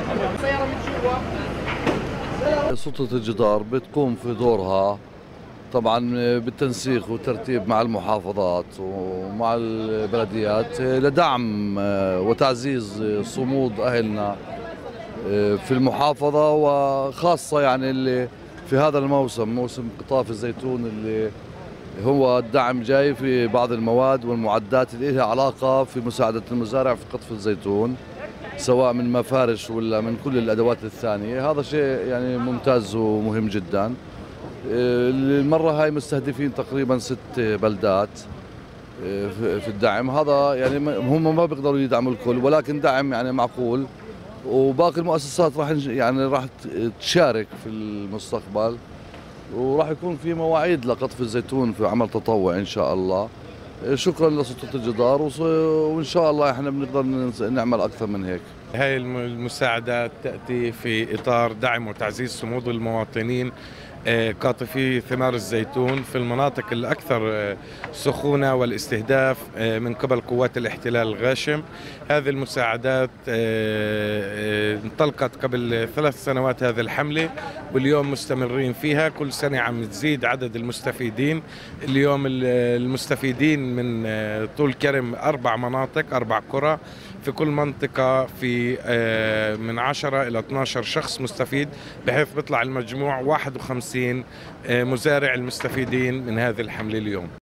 سلطة الجدار بتقوم في دورها طبعا بالتنسيق والترتيب مع المحافظات ومع البلديات لدعم وتعزيز صمود أهلنا في المحافظة، وخاصة يعني اللي في هذا الموسم، موسم قطاف الزيتون، اللي هو الدعم جاي في بعض المواد والمعدات اللي لها علاقة في مساعدة المزارع في قطف الزيتون، سواء من مفارش ولا من كل الأدوات الثانية. هذا شيء يعني ممتاز ومهم جدا. المرة هاي مستهدفين تقريبا 6 بلدات في الدعم هذا. يعني هم ما بيقدروا يدعموا الكل، ولكن دعم يعني معقول. وباقي المؤسسات راح يعني راح تشارك في المستقبل، وراح يكون في مواعيد لقطف الزيتون في عمل تطوعي ان شاء الله. شكرا لسلطة الجدار، وان شاء الله احنا بنقدر نعمل اكثر من هيك. هذه المساعدات تأتي في إطار دعم وتعزيز صمود المواطنين قاطفي ثمار الزيتون في المناطق الأكثر سخونة والاستهداف من قبل قوات الاحتلال الغاشم. هذه المساعدات انطلقت قبل 3 سنوات هذه الحملة، واليوم مستمرين فيها. كل سنة عم تزيد عدد المستفيدين. اليوم المستفيدين من طول كرم 4 مناطق، 4 قرى، في كل منطقة في من 10 إلى 12 شخص مستفيد، بحيث بيطلع المجموع 51 مزارع المستفيدين من هذه الحملة اليوم.